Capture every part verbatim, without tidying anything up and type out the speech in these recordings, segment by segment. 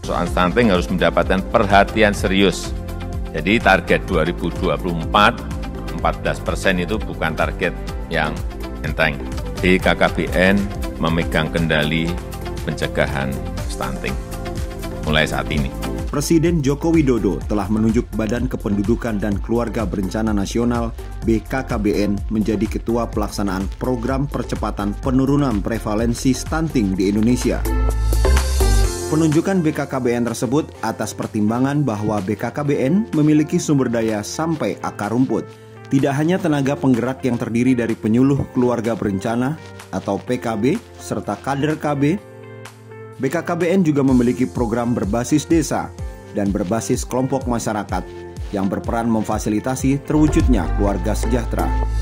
Soal stunting harus mendapatkan perhatian serius. Jadi target dua ribu dua puluh empat, empat belas persen itu bukan target yang enteng. B K K B N memegang kendali pencegahan stunting mulai saat ini. Presiden Joko Widodo telah menunjuk Badan Kependudukan dan Keluarga Berencana Nasional B K K B N menjadi Ketua Pelaksanaan Program Percepatan Penurunan Prevalensi Stunting di Indonesia. Penunjukan B K K B N tersebut atas pertimbangan bahwa B K K B N memiliki sumber daya sampai akar rumput. Tidak hanya tenaga penggerak yang terdiri dari penyuluh keluarga berencana atau P K B serta kader K B, B K K B N juga memiliki program berbasis desa dan berbasis kelompok masyarakat yang berperan memfasilitasi terwujudnya keluarga sejahtera.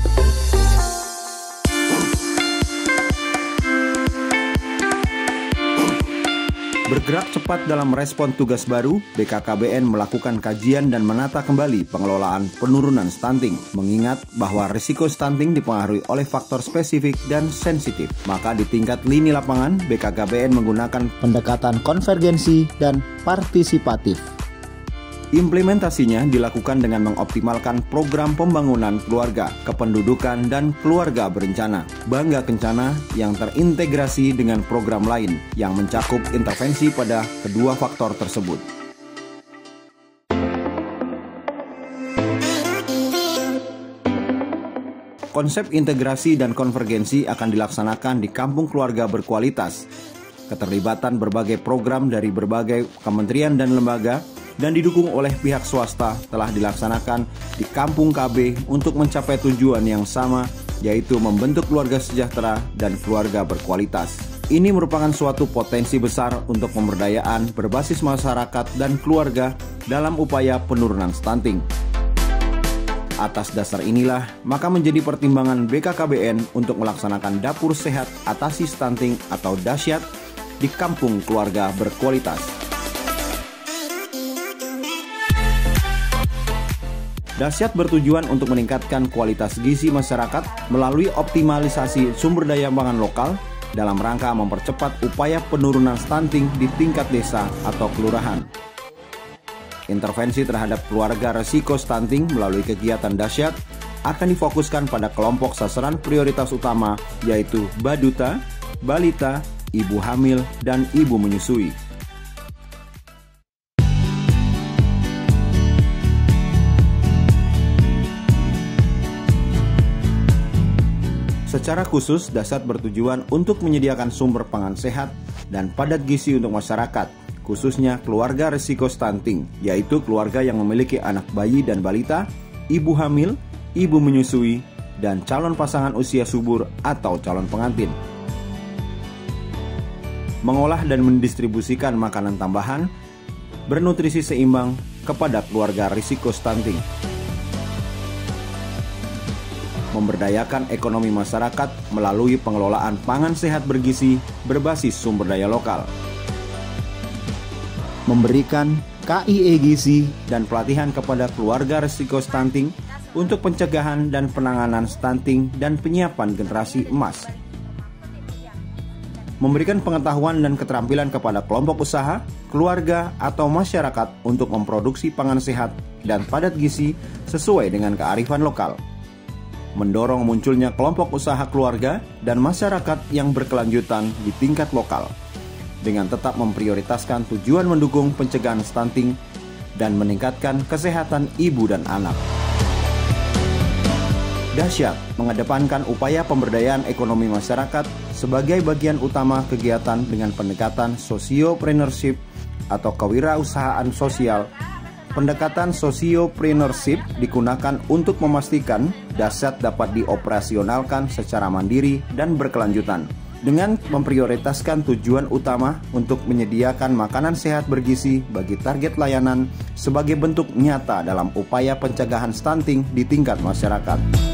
Bergerak cepat dalam respon tugas baru, B K K B N melakukan kajian dan menata kembali pengelolaan penurunan stunting, mengingat bahwa risiko stunting dipengaruhi oleh faktor spesifik dan sensitif. Maka di tingkat lini lapangan, B K K B N menggunakan pendekatan konvergensi dan partisipatif. Implementasinya dilakukan dengan mengoptimalkan program pembangunan keluarga, kependudukan, dan keluarga berencana, Bangga Kencana yang terintegrasi dengan program lain yang mencakup intervensi pada kedua faktor tersebut. Konsep integrasi dan konvergensi akan dilaksanakan di kampung keluarga berkualitas. Keterlibatan berbagai program dari berbagai kementerian dan lembaga dan didukung oleh pihak swasta telah dilaksanakan di Kampung K B untuk mencapai tujuan yang sama, yaitu membentuk keluarga sejahtera dan keluarga berkualitas. Ini merupakan suatu potensi besar untuk pemberdayaan berbasis masyarakat dan keluarga dalam upaya penurunan stunting. Atas dasar inilah, maka menjadi pertimbangan B K K B N untuk melaksanakan Dapur Sehat Atasi Stunting atau Dasyat di Kampung Keluarga Berkualitas. Dasyat bertujuan untuk meningkatkan kualitas gizi masyarakat melalui optimalisasi sumber daya pangan lokal dalam rangka mempercepat upaya penurunan stunting di tingkat desa atau kelurahan. Intervensi terhadap keluarga resiko stunting melalui kegiatan Dasyat akan difokuskan pada kelompok sasaran prioritas utama, yaitu baduta, balita, ibu hamil, dan ibu menyusui. Secara khusus, Dasyat bertujuan untuk menyediakan sumber pangan sehat dan padat gizi untuk masyarakat, khususnya keluarga risiko stunting, yaitu keluarga yang memiliki anak bayi dan balita, ibu hamil, ibu menyusui, dan calon pasangan usia subur atau calon pengantin. Mengolah dan mendistribusikan makanan tambahan bernutrisi seimbang kepada keluarga risiko stunting. Memberdayakan ekonomi masyarakat melalui pengelolaan pangan sehat bergizi berbasis sumber daya lokal. Memberikan K I E gizi dan pelatihan kepada keluarga risiko stunting untuk pencegahan dan penanganan stunting dan penyiapan generasi emas. Memberikan pengetahuan dan keterampilan kepada kelompok usaha, keluarga, atau masyarakat untuk memproduksi pangan sehat dan padat gizi sesuai dengan kearifan lokal. Mendorong munculnya kelompok usaha keluarga dan masyarakat yang berkelanjutan di tingkat lokal, dengan tetap memprioritaskan tujuan mendukung pencegahan stunting dan meningkatkan kesehatan ibu dan anak. Dasyat mengedepankan upaya pemberdayaan ekonomi masyarakat sebagai bagian utama kegiatan dengan pendekatan sosiopreneurship atau kewirausahaan sosial. Pendekatan sosiopreneurship digunakan untuk memastikan Dasyat dapat dioperasionalkan secara mandiri dan berkelanjutan, dengan memprioritaskan tujuan utama untuk menyediakan makanan sehat bergizi bagi target layanan sebagai bentuk nyata dalam upaya pencegahan stunting di tingkat masyarakat.